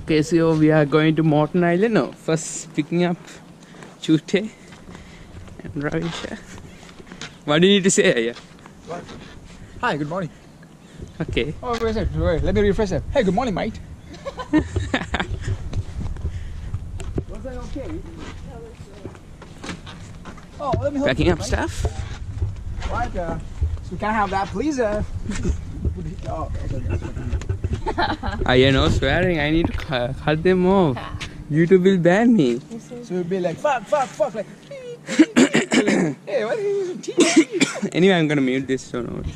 Okay, so we are going to Morton Island now. First picking up Chute and Ravisha. What do you need to say here? What? Hi, good morning. Okay. Oh, wait a second. Wait, let me refresh that. Hey, good morning, mate. Was that okay? Oh, let me help Packing you, up mate. stuff. Right, so can I have that, please? Oh, okay. You're no swearing. I need to cut them off. YouTube will ban me. So it'll be like, fuck, like, hey, what are you using tea? Anyway, I'm gonna mute this so no.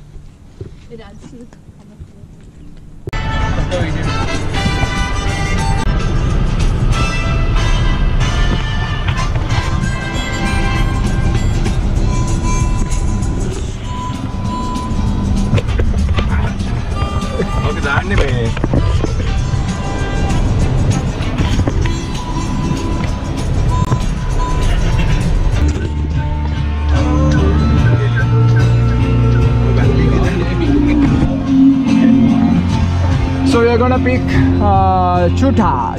So we're gonna pick Chuta.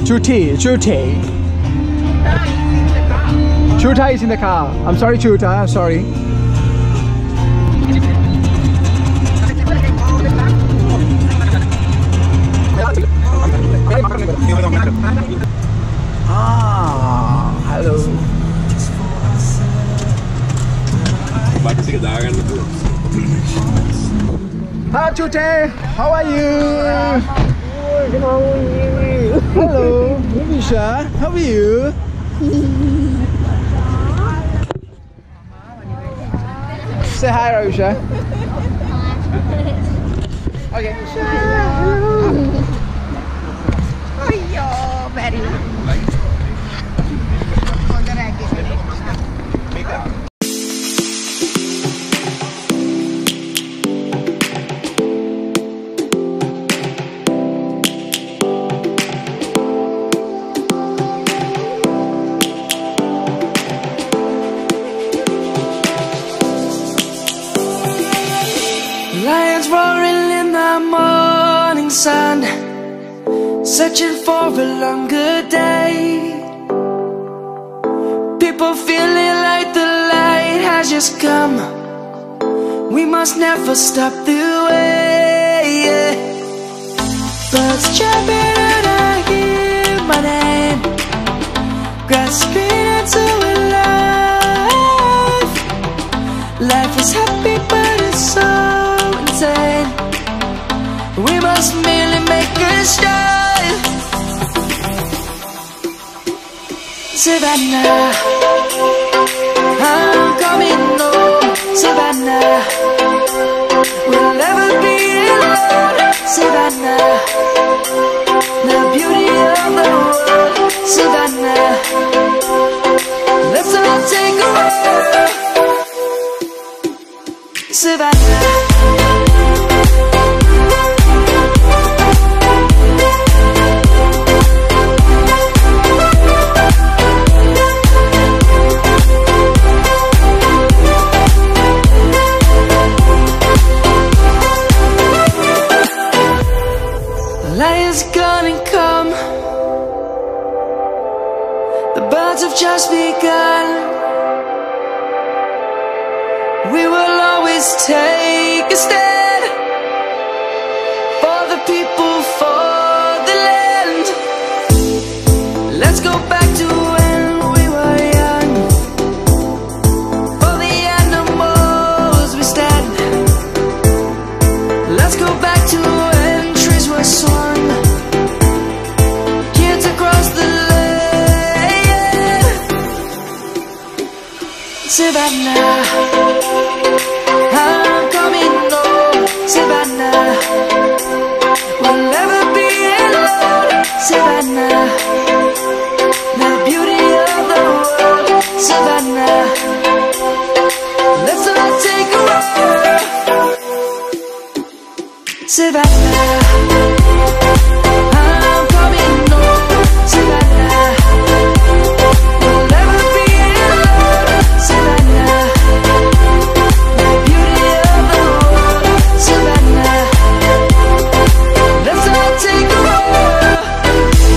Chuta is in the car. I'm sorry, Chuta. I'm sorry. Hello. Hi, Chute. How are you? Hello, Ravisha. How are you? Say hi, Ravisha. Okay. Lions roaring in the morning sun, searching for a longer day. People feeling like the light has just come. We must never stop the way. Birds chirping and I hear my name, grasping into a life. Life is happy but it's so insane. We must merely make a start. Savannah, I'm coming home. Savannah, we'll never be alone. Savannah, the beauty of the world. Savannah, let's all take a walk. Savannah. Lion's gonna come. The birds have just begun. We will always take a stand for the people, for the land. Let's go back to when we were young. For the animals we stand. Let's go back to when trees were swung. Kids across the land. Savannah, I'm coming home. Savannah, we'll never be alone. Savannah, the beauty of the world. Savannah, let's all take a walk. Savannah, I'm coming home. Savannah, we'll never be alone. Savannah, the beauty of the world. Savannah, let's all take a walk.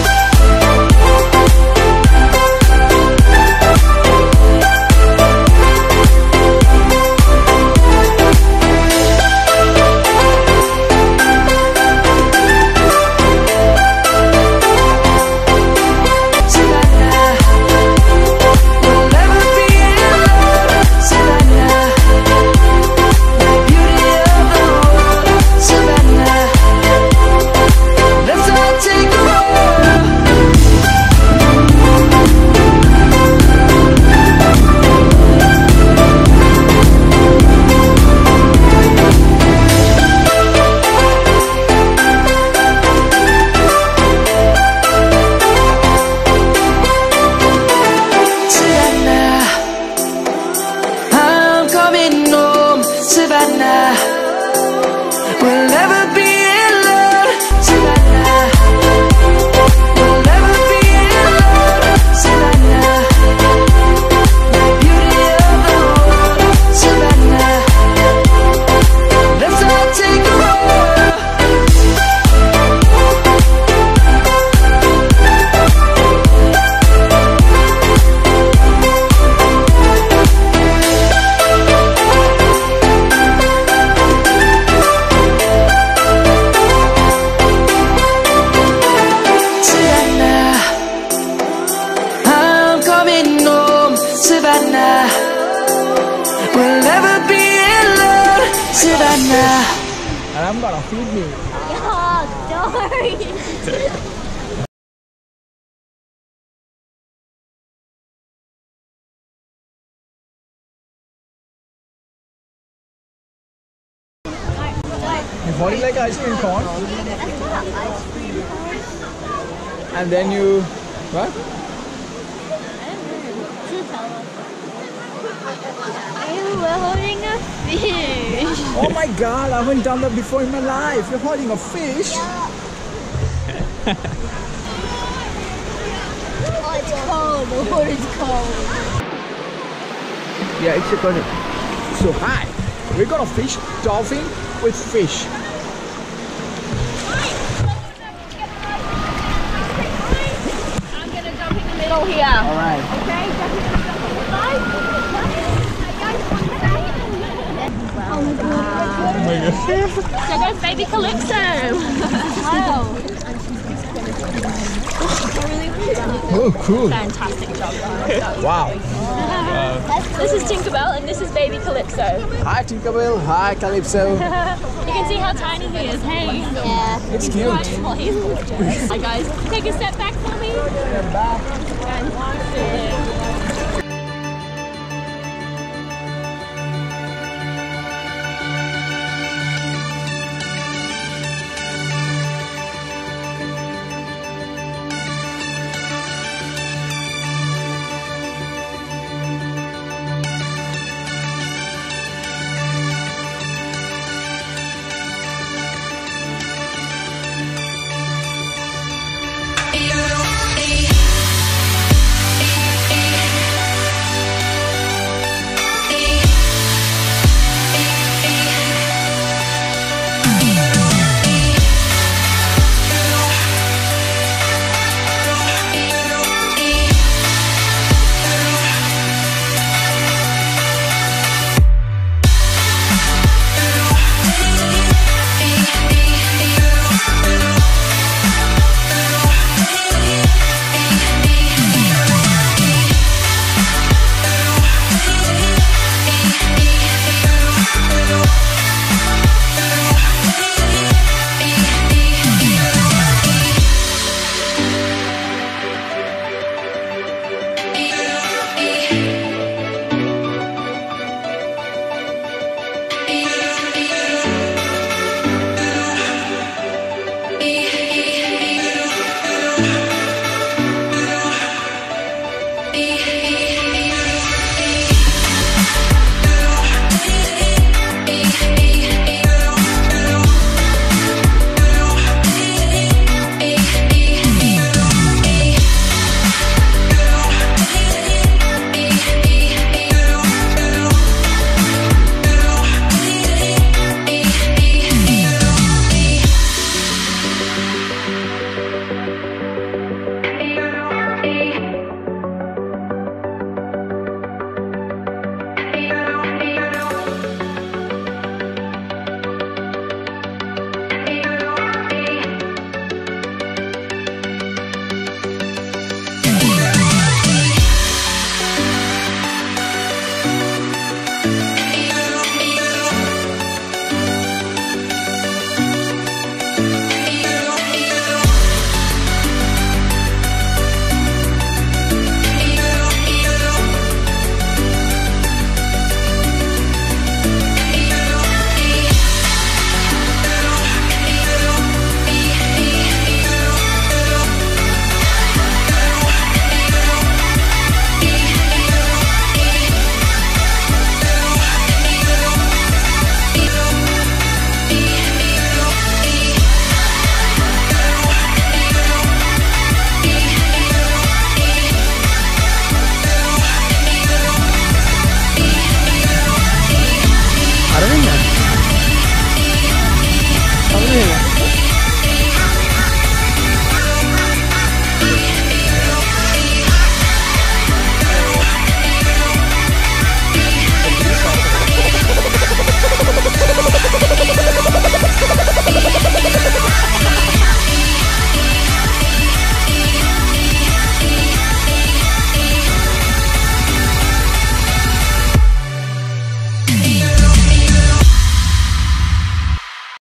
banana. And I'm gonna feed me. You're holding like ice cream cone. And then you, what? We're holding a fish. Oh my god, I haven't done that before in my life. You're holding a fish. Oh, it's cold. The water's cold. Yeah, it's gonna. So hi, we're gonna fish dolphin with fish. I'm gonna jump in the middle here. All right. Okay, there goes baby Calypso. Wow. Oh, cool. Fantastic job, guys. Wow. This is Tinkerbell and this is baby Calypso. Hi Tinkerbell. Hi Calypso. You can see how tiny he is, hey? Yeah. It's cute. He's gorgeous. Hi guys, take a step back for me. Step back. And 1, 2,